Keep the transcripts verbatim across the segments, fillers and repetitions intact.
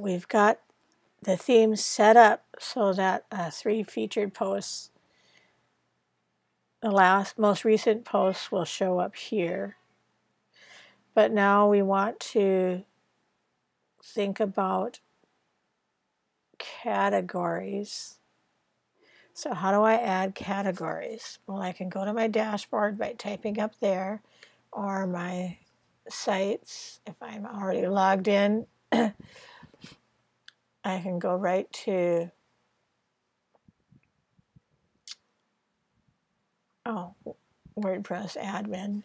we've got the theme set up so that uh, three featured posts, the last, most recent posts will show up here. But now we want to think about categories. So how do I add categories? Well, I can go to my dashboard by typing up there, or my sites. If I'm already logged in, I can go right to, oh, WordPress admin.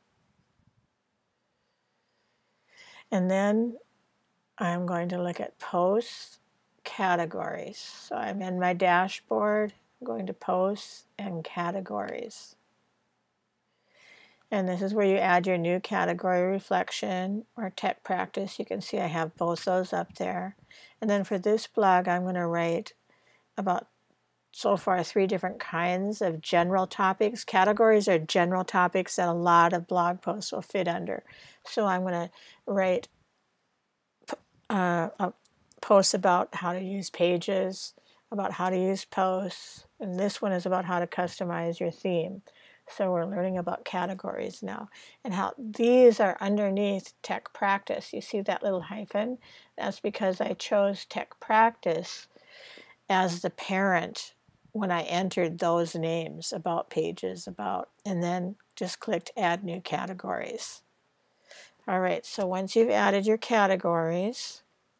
And then I'm going to look at posts, categories. So I'm in my dashboard, I'm going to posts and categories. And this is where you add your new category, reflection or tech practice. You can see I have both those up there. And then for this blog, I'm going to write about, so far, three different kinds of general topics. Categories are general topics that a lot of blog posts will fit under. So I'm going to write uh, a post about how to use pages, about how to use posts, and this one is about how to customize your theme. So we're learning about categories now, and how these are underneath tech practice. You see that little hyphen? That's because I chose tech practice as the parent when I entered those names, about pages, about, and then just clicked add new categories. All right, so once you've added your categories,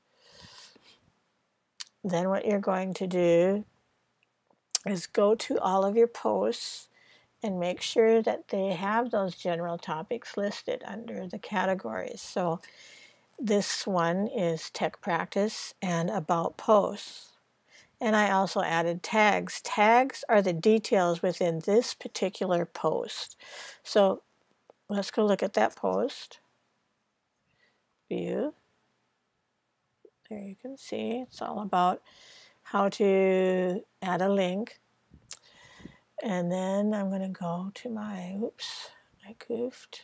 then what you're going to do is go to all of your posts and make sure that they have those general topics listed under the categories. So this one is tech practice and about posts. And I also added tags. Tags are the details within this particular post. So let's go look at that post. View. There you can see it's all about how to add a link. And then I'm going to go to my, oops, I goofed,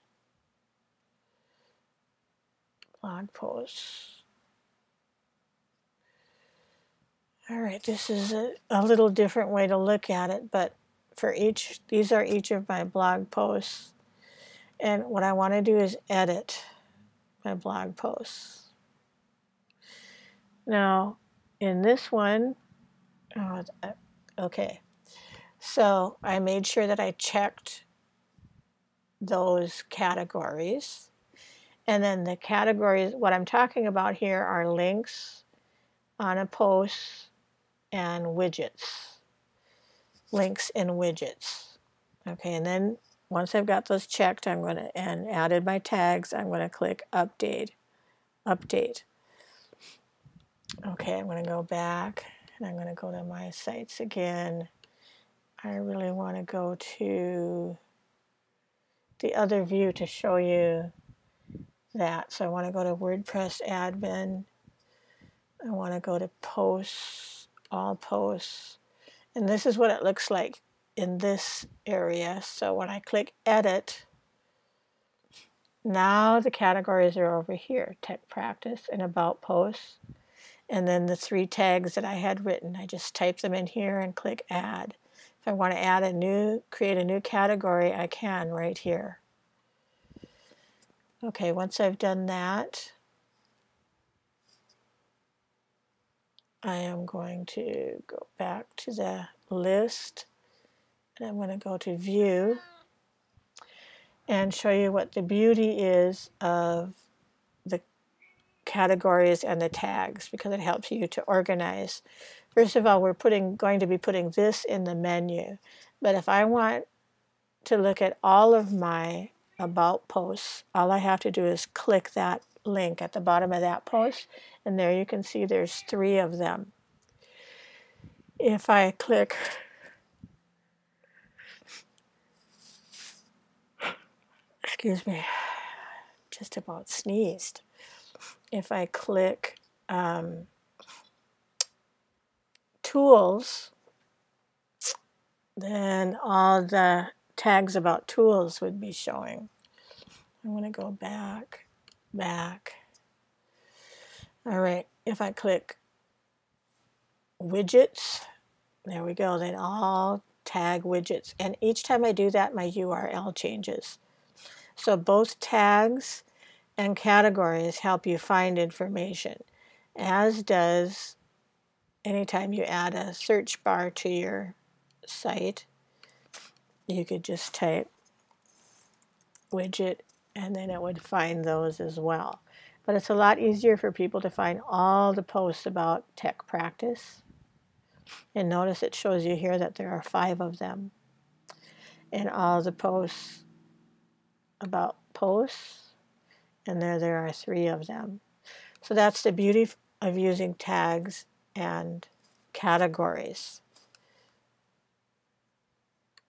blog posts. All right, this is a, a little different way to look at it, but for each, these are each of my blog posts. And what I want to do is edit my blog posts. Now, in this one, oh, okay, so I made sure that I checked those categories. And then the categories, what I'm talking about here are links on a post and widgets. Links and widgets. Okay, and then once I've got those checked, I'm going to, and added my tags, I'm going to click update. Update. Okay, I'm going to go back and I'm going to go to my sites again. I really want to go to the other view to show you that. So I want to go to WordPress admin. I want to go to posts, all posts. And this is what it looks like in this area. So when I click edit, now the categories are over here, tech practice and about posts. And then the three tags that I had written, I just type them in here and click add. If I want to add a new, create a new category, I can right here. Okay, once I've done that, I am going to go back to the list, and I'm going to go to view and show you what the beauty is of the categories and the tags, because it helps you to organize. First of all, we're putting going to be putting this in the menu, but if I want to look at all of my about posts, all I have to do is click that link at the bottom of that post, and there you can see there's three of them. If I click excuse me, just about sneezed. If I click um, tools, then all the tags about tools would be showing. I'm going to go back, back. All right, if I click widgets, there we go, then all tag widgets. And each time I do that, my U R L changes. So both tags and categories help you find information, as does anytime you add a search bar to your site. You could just type widget and then it would find those as well. But it's a lot easier for people to find all the posts about tech practice. And notice it shows you here that there are five of them. And all the posts about posts, and there there are three of them. So that's the beauty of using tags and categories.